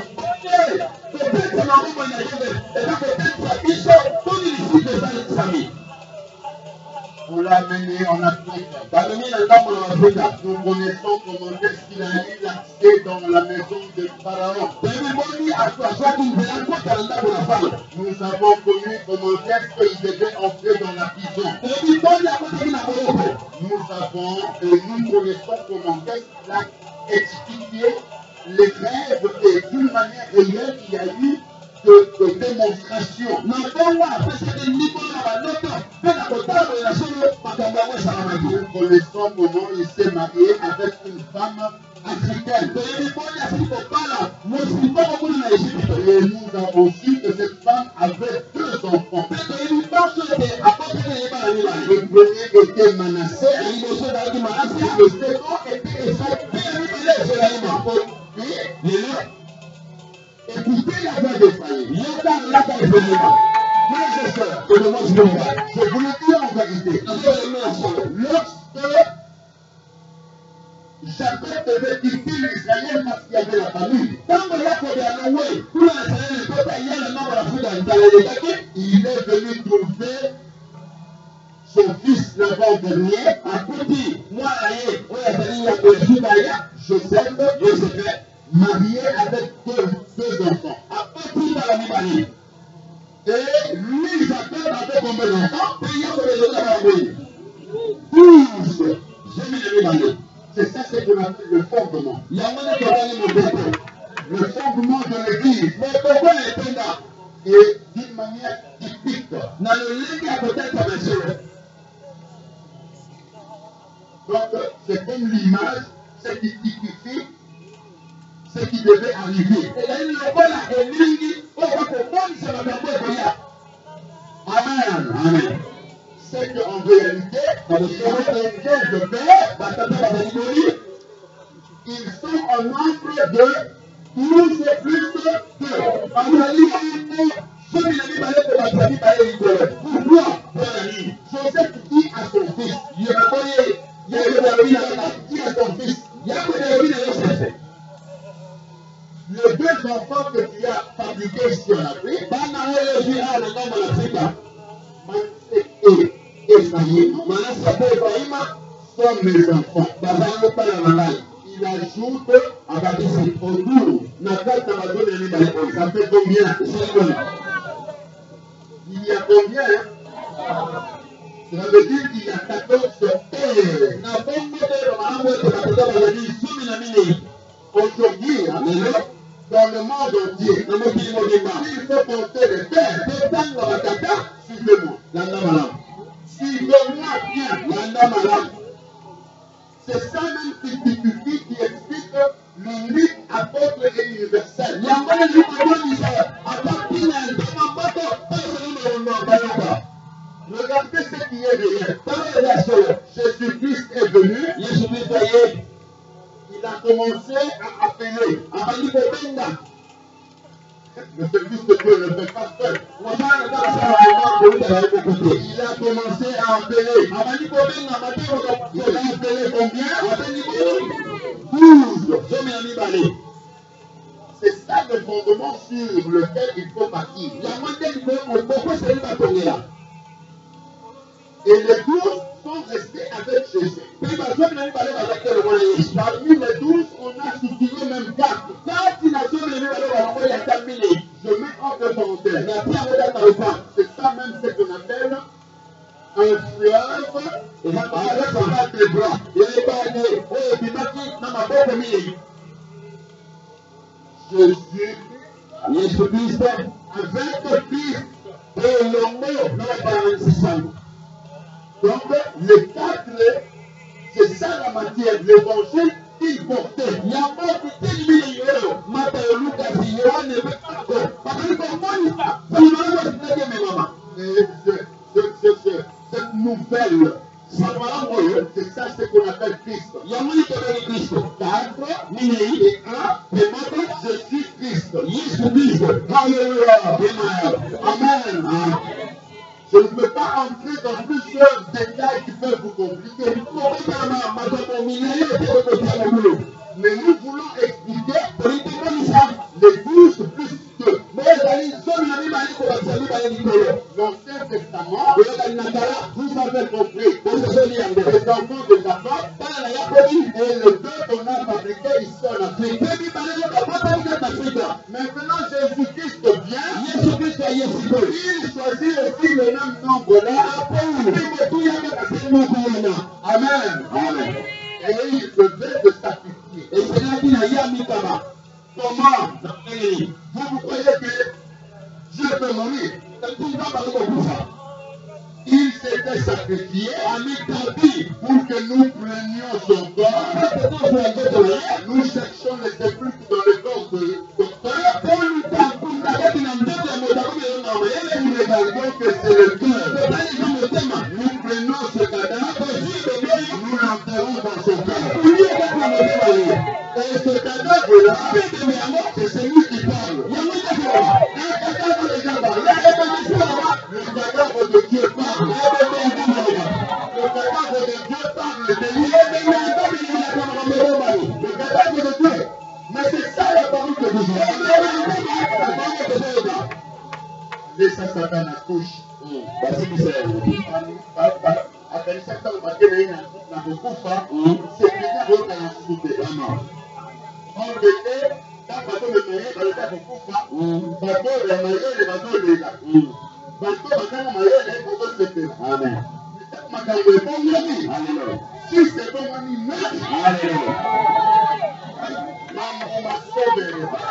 Pour l'amener en Afrique. Nous connaissons comment est-ce qu'il a eu l'accès dans la maison de Pharaon. Nous avons connu comment est-ce qu'il devait entrer dans la prison. Nous savons et nous connaissons comment est-ce qu'il a expliqué les rêves et d'une manière réelle il y a eu de démonstration. Nous connaissons comment il s'est marié avec une femme africaine. Et nous avons su que cette femme avait 2 enfants. Le premier était Manassé, le second était Esaïe. Écoutez la voix d'Esaïe. Je vous le dis en vérité. Lorsque Jacob devait quitter l'Israël parce qu'il y avait la famine, il est venu trouver son fils l'avant-dernier, Joseph, marié avec deux enfants. Et lui, Jacob avait combien d'enfants? 12. C'est ça ce qu'on appelle le fondement. Le fondement de l'église. Et d'une manière typique. Donc, c'est comme l'image, ce qui typifie ce qui devait arriver. Amen. Amen. C'est qu'en réalité, dans le chemin de Père, ils sont en nombre de 12 plus 2. Pourquoi? Joseph dit à son fils, dit à son fils, les 2 enfants que tu as fabriqués ici en Afrique, sont mes enfants. Il ajoute autour. Ça fait combien? Il y a combien? Ça veut dire qu'il y a 14 pères. Aujourd'hui, dans le monde entier, il faut compter les pères. Suivez-moi. Suivez-moi bien. C'est ça même qui explique l'unique apôtre et universel. Regardez ce qui est derrière. Jésus-Christ est venu. Il a commencé à appeler. Le service de Dieu ne fait pas seul. Il a commencé à appeler. Il a appelé combien? 12. C'est ça le fondement sur lequel il faut bâtir. Et les 12 sont restés avec Jésus. Parmi les 12, on a soutenu même 4. Je mets en parenthèse. C'est ça même ce qu'on appelle un fleuve avec des bras. Jésus-Christ avec Donc, les quatre, c'est ça la matière. L'évangile, il portait. Il y a beaucoup de Matthieu, Lucas, Yohan, et parce que comment ça? Cette nouvelle, c'est ça ce qu'on appelle Christ. Il y a un Christ. 4 et 1, et maintenant Jésus-Christ. Alléluia. Amen. Je ne peux pas entrer dans plusieurs détails qui peuvent vous compliquer. Mais nous voulons expliquer les 12 plus 2. L'Ancien Testament, vous avez compris, les enfants de Jacob et les deux qu'on a fabriqués ici en Afrique. Maintenant, Jésus-Christ vient, il choisit aussi le même nombre-là. Amen. Amen. Et il devait de sacrifier. Et c'est là qu'il a mis comment? Vous croyez que Dieu peut mourir? Il s'était sacrifié pour que nous prenions son corps. Nous cherchons les sépulcres dans le corps de docteur. Nous regardons que c'est le cœur. Nous prenons ce cadavre, nous l'enterrons dans son cœur. Et ce cadavre-là, c'est celui qui parle. Le cadavre de Dieu parle. Le cadavre de Dieu parle de lui. Le cadavre de Dieu. Mais c'est ça la parole de Dieu. Laissez Satan à touche. Après Satan, on va dire qu'il y a beaucoup de fois, c'est bien de la soupe. On était dans le bateau de Noé, dans le bateau de Koufa, bateau de Maïe, le bateau de Léga. Bateau de Maïe, le bateau de Léga. Amen. Si c'est bon, on y met. Alléluia. Maman m'a sauvé.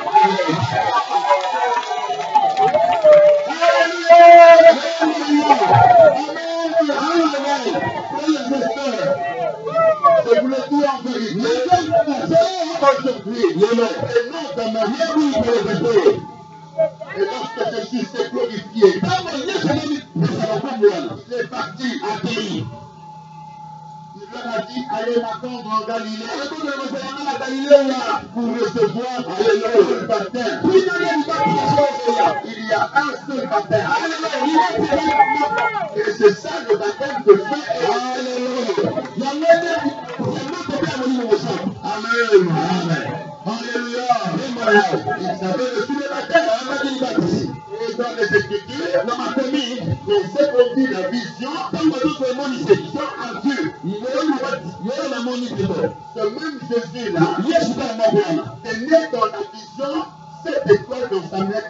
Je voulais tout en vérité. Aujourd'hui, et non dans ma vie, et lorsque Jésus s'est glorifié, il est parti à pays. Il leur a dit, allez m'attendre en Galilée, pour recevoir le baptême. Il y a un seul baptême. Et c'est ça le baptême de feu. Amen. Alléluia. Ils avaient reçu le baptême. Et dans les Écritures, on sait qu'on dit la vision, vision à Dieu. Ce même Jésus-là, est né dans la vision, cette étoile dans sa main.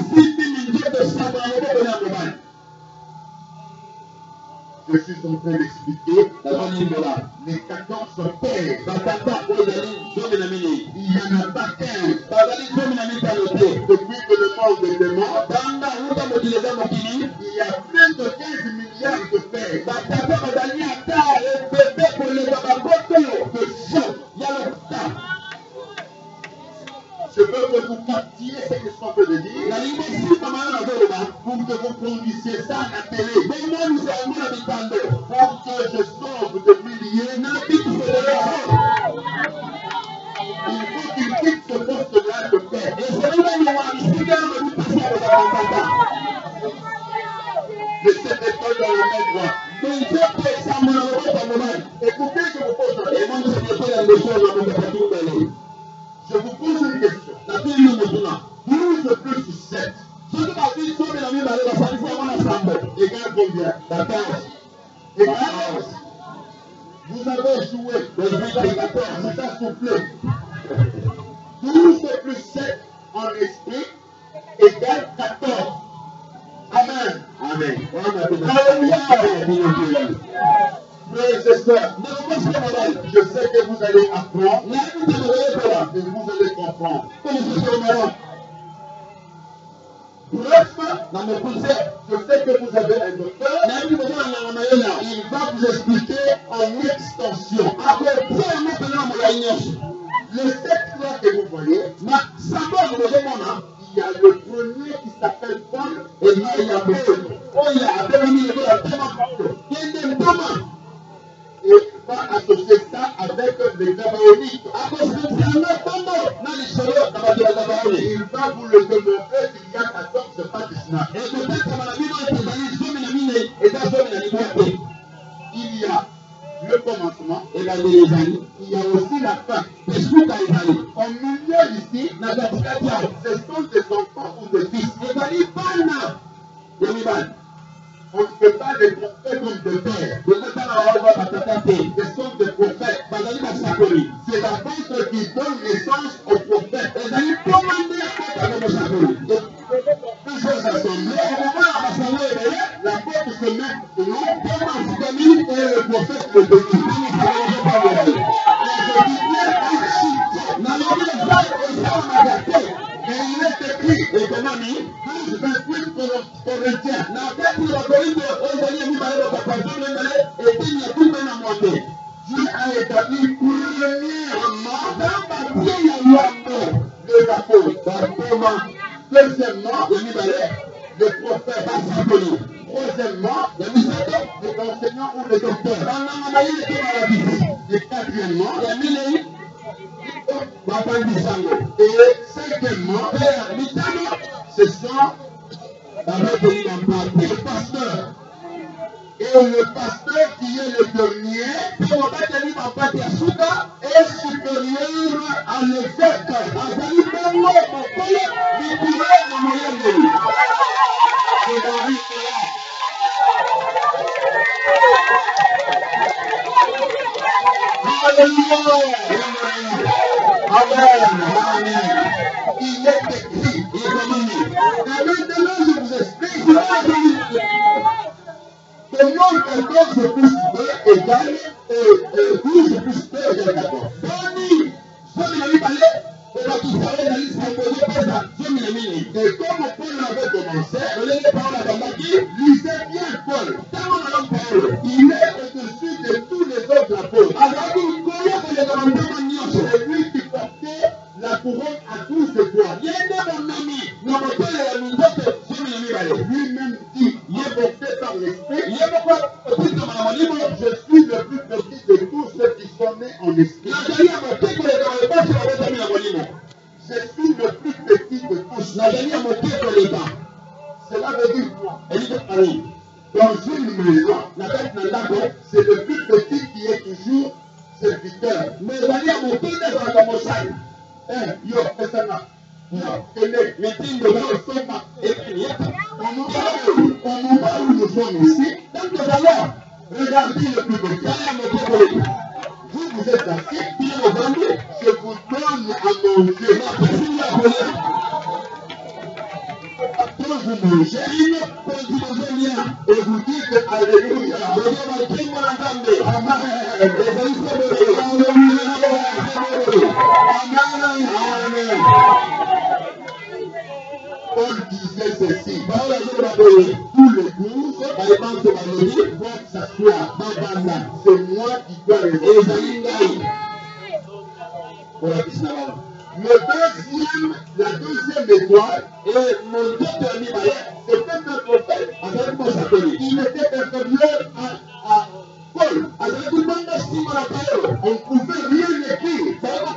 Je suis en train d'expliquer les 14 pères. Il y en a pas 15. Depuis que le monde est mort, il y a plus de 15 milliards de pères. Je veux que vous captiez ce que je suis en train de dire. Pour que vous conduisiez ça à la télé. Pour que je sauve de milliers. Il faut qu'il quitte ce poste-là de paix. De cette école dans le main droite. Écoutez, je vous pose une question. Je vous pose une question. 12 plus 7. Égale combien? 14. Égale 11. Vous avez joué. C'est ça soufflé. 12 plus 7 en esprit égale 14. Amen. Amen. Alléluia. Frères et sœurs, je sais que vous allez apprendre et vous allez comprendre. Bref, je sais que vous avez un docteur. Il va vous expliquer en extension. Les 7 là que vous voyez, il y a le premier qui s'appelle Paul et il y a Paul. Et il va associer ça avec les Gabaonites. Il va vous le démontrer qu'il y a 14 pas 19. Il y a le commencement, il y a aussi la fin. Au milieu ici, ce sont des enfants ou des fils. On ne peut pas les tromper comme des pères. Ce sont des prophètes. C'est la vôtre qui donne naissance aux prophètes. Plusieurs assemblées, la porte se met long et le prophète le bénit. Et il est écrit, et comment dit, 28 Corinthiens. Dieu a établi premièrement les apôtres. Deuxièmement, les prophètes. Troisièmement, les enseignants ou les docteurs. Et quatrièmement, et cinquièmement, ce sont les pasteurs. Et le pasteur qui est le dernier est supérieur à l'évêque. Il est écrit. Et maintenant, je vous explique. Comment 14 plus 2 égale 12 plus 2 égale 14. Et comme Paul avait commencé, lisez bien Paul. Il est au-dessus de tous les autres apôtres. C'est lui qui portait la couronne à tous ses doigts. Lui-même dit, il est porté par l'esprit. Je suis le plus petit de tous ceux qui sont nés en esprit. Je suis le plus petit de tous. Cela veut dire quoi? Dans une maison, c'est le plus petit qui est toujours serviteur. Yo, fais ça là. Au moment où nous sommes ici, regardez le plus petit. Vous êtes assis, je vous donne à manger. Quand vous mangez, et vous dites Alléluia. Amen. Paul disait ceci. Tous les 12 vont s'asseoir. C'est moi qui dois les la deuxième étoile, c'était un prophète. Il était inférieur à Paul. On ne pouvait rien écrire.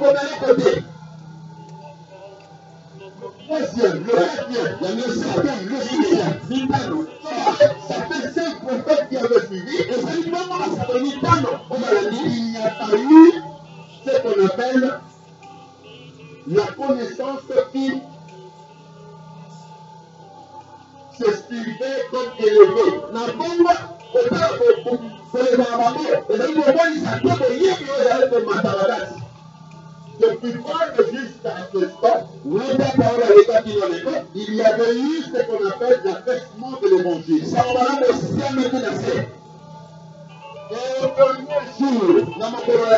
Troisième, le quatrième, le cinquième, le sixième. Ça fait 5 prophètes qui avaient suivi. Et il n'y a pas eu ce qu'on appelle la connaissance qui s'estimait comme élevée. Depuis Paul jusqu'à ce stade, il y avait eu ce qu'on appelle l'affaissement de l'évangile. Et au premier jour,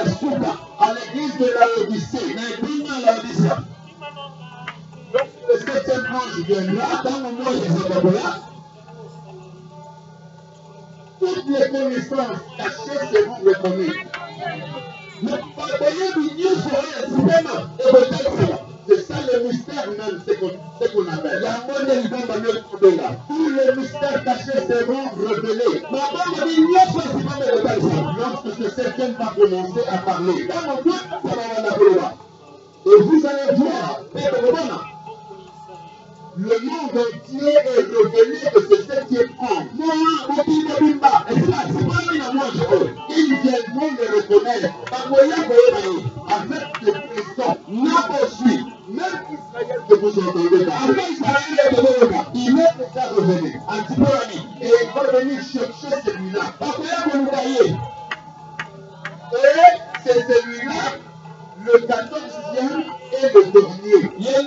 à l'église de la Odyssée, le septième ange viendra, dans le monde de là, toutes les connaissances cachées seront reconnues. Mais pardonnez du Dieu sur vraiment c'est ça le mystère même, c'est qu'on appelle. La monnaie tous les mystères cachés seront révélés. Lorsque ce septième va commencer à parler, et vous allez voir, le monde entier est révélé de ce septième ange. Ils viendront le reconnaître avec des frissons. Même Israël que vous entendez là, il est déjà revenu. Et il va venir chercher celui-là. Et c'est celui-là, le 14e et le dernier.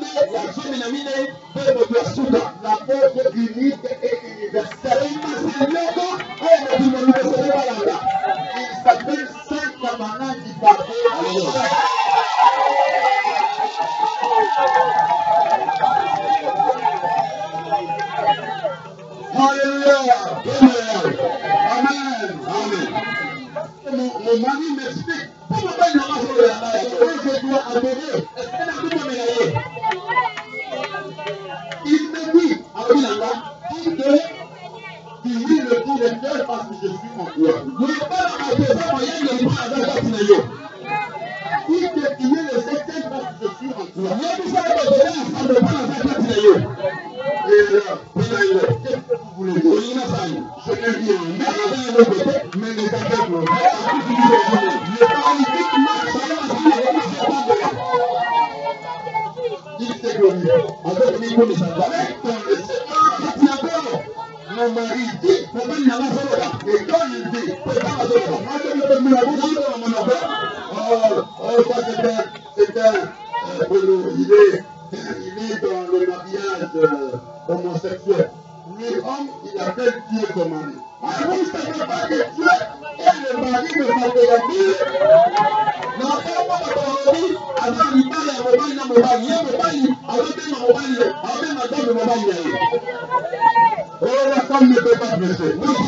La porte unique et universelle. Il s'appelle Saint Camarade du Pavé. Alléluia. Amen. Amen. Mon mari m'explique. Pourquoi je dois adorer? Il me dit, il dit le directeur parce que je suis en toi. Il te dit le septième parce que je suis en toi. Et là, qu'est-ce que vous voulez dire? Je ne dis rien, mais les aveugles, le paralytique marche il s'est glorifié. Avec ton le Seigneur, mon mari dit, et quand il dit, il est dans le mariage homosexuel. L'homme, il appelle Dieu son mari. Vous ne savez pas que Dieu est le mari de sa béatitude. Oh, la femme ne peut pas blesser.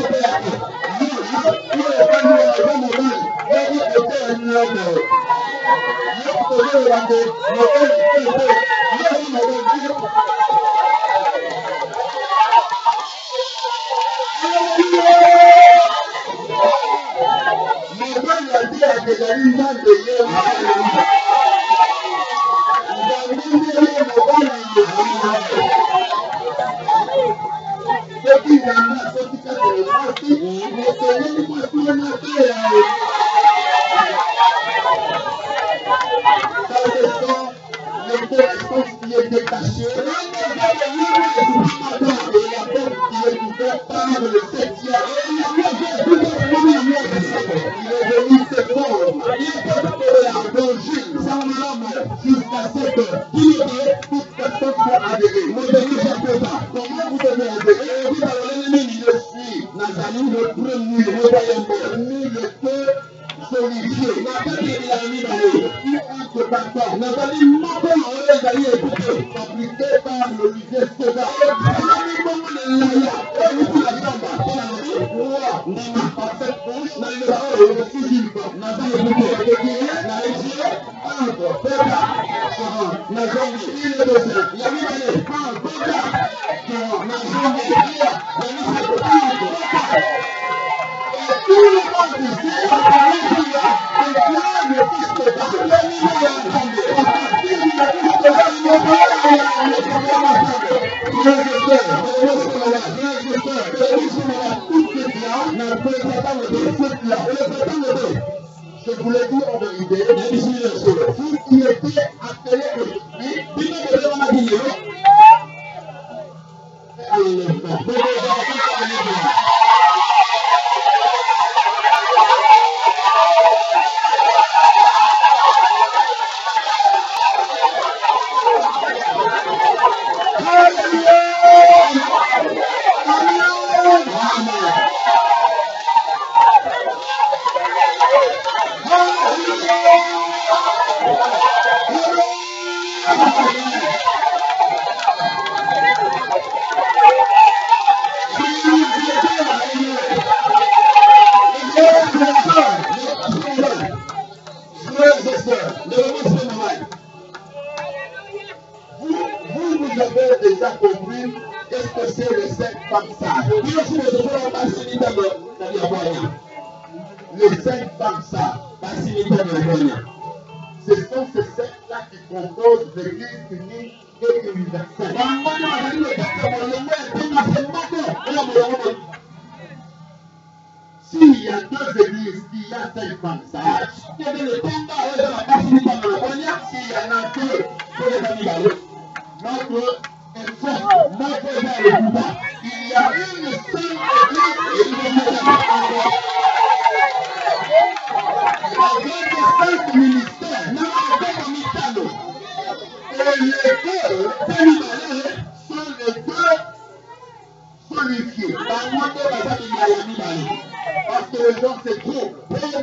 Je vous l'ai dit en vérité, vous qui étiez appelés aujourd'hui, femmes sages. Les 5 femmes sages. Ce sont ces 5-là qui composent l'Église unique et universelle. S'il y a 2 églises, il y a 5 femmes sages. S'il y en a 2, notre il y a une seule église avec 5 ministères. Et les 2 sont les 2 solidifiés. Parce que les gens se trouvent.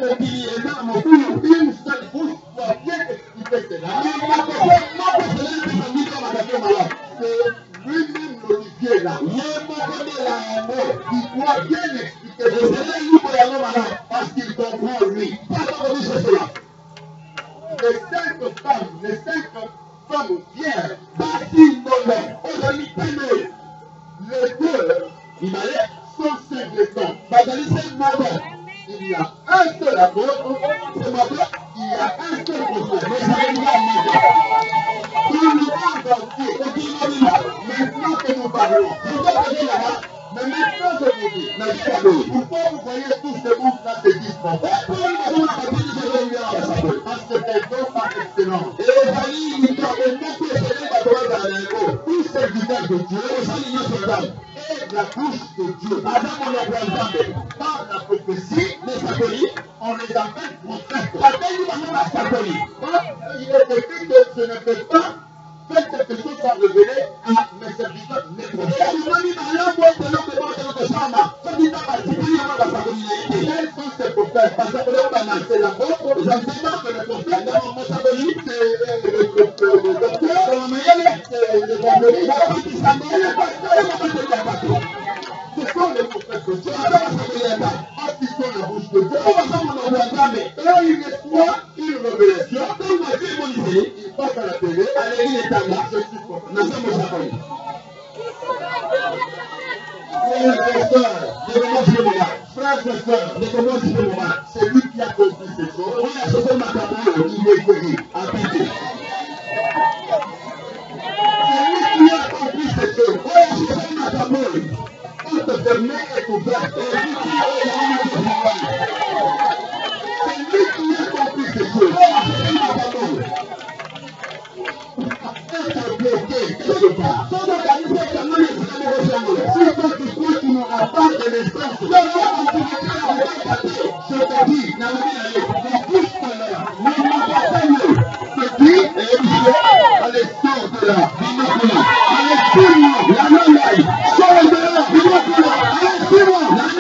Une seule bouche doit bien expliquer cela. C'est lui-même l'Olivier là. Il doit bien expliquer cela. Parce qu'il comprend lui. Les 5 femmes vierges, les 2 sont singletons. Il y a un seul apôtre, il y a un seul prophète. Tout le monde entier, maintenant que nous parlons, mais maintenant je vous dis, pourquoi vous voyez tous ces groupes là se disent prophètes? Parce que les dons par excellence. Tous ces visages de Dieu et la bouche de Dieu. Par la prophétie, on les appelle prophètes. Il est écrit que je ne peux pas faire quelque chose sans révéler à mes serviteurs les prophètes. Quels sont ces prophètes? C'est la vôtre, j'enseigne que les prophètes, ce sont les prophètes de Dieu. Parce qu'ils sont la bouche de Dieu. Quand il reçoit une révélation, il passe à la télé, je suis prophète. Frères et sœurs, c'est lui qui a compris ces choses. Il est connu. C'est lui qui a compris ces choses. Toute fermée est ouverte. C'est lui qui a compris ces choses. Être bloqué quelque part. Si toi tu crois qu'il n'aura pas de naissance, je te dis, ne bouge pas là, ne te dis, allez, sors de là, allez, suis-moi, la main sors de là, allez, suis-moi, la main